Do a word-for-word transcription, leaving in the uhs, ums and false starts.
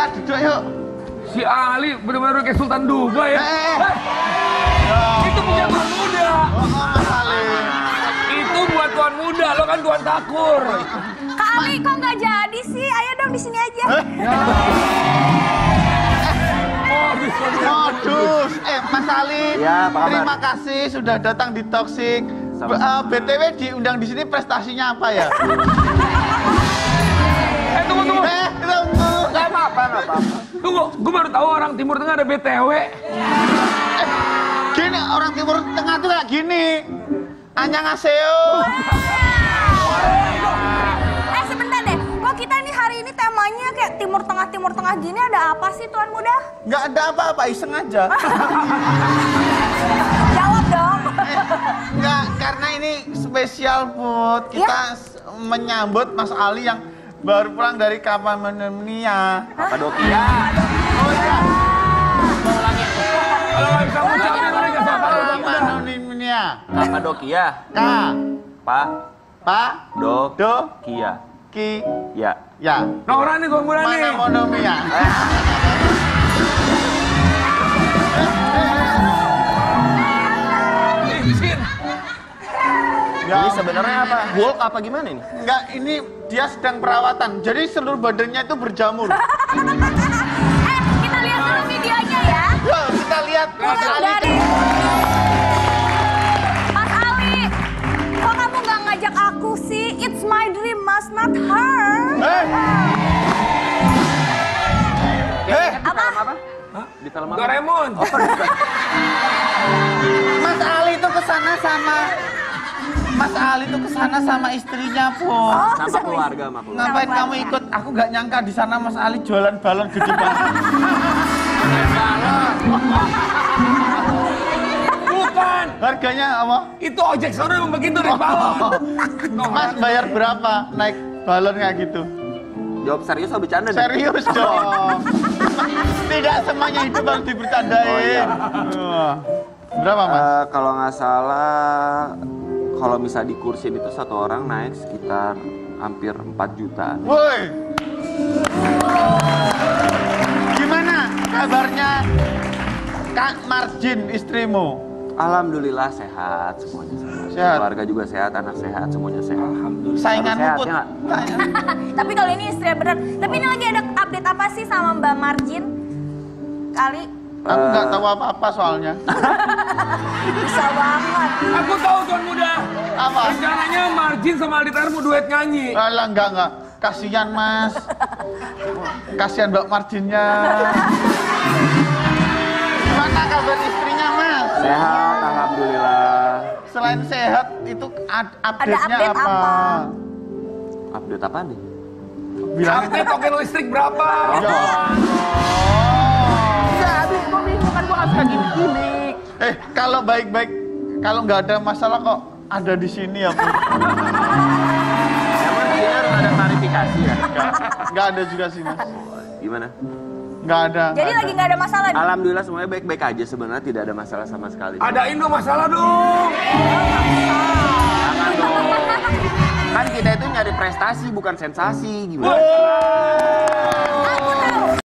kita duduk yuk. Si Ali benar-benar kayak Sultan Dubai ya. Eh, eh. Eh, itu punya tuan muda. Oh, Mas Ali. Itu buat tuan muda, lo kan tuan takur. Kak Ali kok nggak jadi sih? Ayo dong di sini aja. Eh? Modus, modus. Modus. Eh, Mas Ali. Ya, apa kabar? Terima kasih sudah datang di Toxic. B uh, B T W diundang di sini prestasinya apa ya? Eh, tunggu, tunggu. Eh, tunggu. Gak apa-apa, gak apa-apa. Tunggu, gue baru tahu orang Timur Tengah ada B T W. Eh, gini, orang Timur Tengah tuh kayak gini. Annyeonghaseyo. Eh sebentar deh, kok kita ini hari ini temanya kayak Timur Tengah Timur Tengah gini, ada apa sih Tuan Muda? Nggak ada apa-apa, iseng aja. Jawab dong. Nggak, karena ini spesial food. Kita s- menyambut Mas Ali yang baru pulang dari Kapadokia. Kapadokia. Oh iya. Kalau nggak bisa ngucapin, lo nggak bisa tahu. Kapadokia. Kapadokia. K. Pa. Pa. Do. Do. Kia. Ki. Ya. Ya. Nora nih tuan muda nih. Mana monomia? Izin. Ini sebenarnya apa? Hulk apa gimana ini? Enggak, ini dia sedang perawatan. Jadi seluruh badannya itu berjamur. Eh kita lihat dulu videonya ya. Yuk, kita lihat Mas Mulai Ali. dari Mas Ali, kok kamu nggak ngajak aku sih? It's my dream, must not hurt. Eh, eh, Apa? Apa? Hah? Di film apa? Doraemon. Mas Ali itu kesana sama Mas Ali itu kesana sama istrinya, Po. Oh, Sama keluarga, sama keluarga. Ngapain Sama kamu keluarga. ikut? Aku nggak nyangka di sana Mas Ali jualan balon gede banget. Bukan. Harganya apa? Itu ojek sono yang begitu nih balon. Mas bayar berapa naik balon kayak gitu? Jawab serius atau bercanda? nih? Serius dong. Tidak semuanya itu baru dibercandain. Oh, iya. Wah. Berapa, Mas? Eh, kalau nggak salah, kalau bisa dikursin itu satu orang naik sekitar hampir empat juta. Woi. Gimana kabarnya Kak Marjin istrimu? Alhamdulillah sehat semuanya sehat. Sehat. Keluarga juga sehat, anak sehat, semuanya sehat. Alhamdulillah. Sainganmu sehat, Put. ya nggak? Tapi kalau ini istri beneran. Tapi ini lagi ada update apa sih sama Mbak Marjin? Kali Aku nggak tahu apa-apa soalnya. bisa banget. Aku tahu tuan muda. Apa? Rencananya Marjin sama Aldi Taher mau duet nyanyi. Alah, enggak, enggak. Kasihan, Mas. Kasihan Mbak Marjinnya. Gimana kabar istrinya, Mas? Sehat, alhamdulillah. Selain sehat, itu ad- update-nya update apa? apa? Update apa nih? Bilangnya Update token listrik berapa? Ya. Enggak, habis gue bingung kan gue harus kayak gini-gini. Eh, kalau baik-baik, kalau nggak ada masalah kok ada di sini ya, Bu. Emang di sini harus ada klarifikasi ya? Nggak, nggak ada juga sih, Mas. Gimana? Nggak ada. Jadi nggak lagi ada. nggak ada masalah nih? Alhamdulillah semuanya baik-baik aja sebenarnya, tidak ada masalah sama sekali. Adain dong masalah dong. Jangan dong. Kan kita itu nyari prestasi bukan sensasi, gimana? Woi.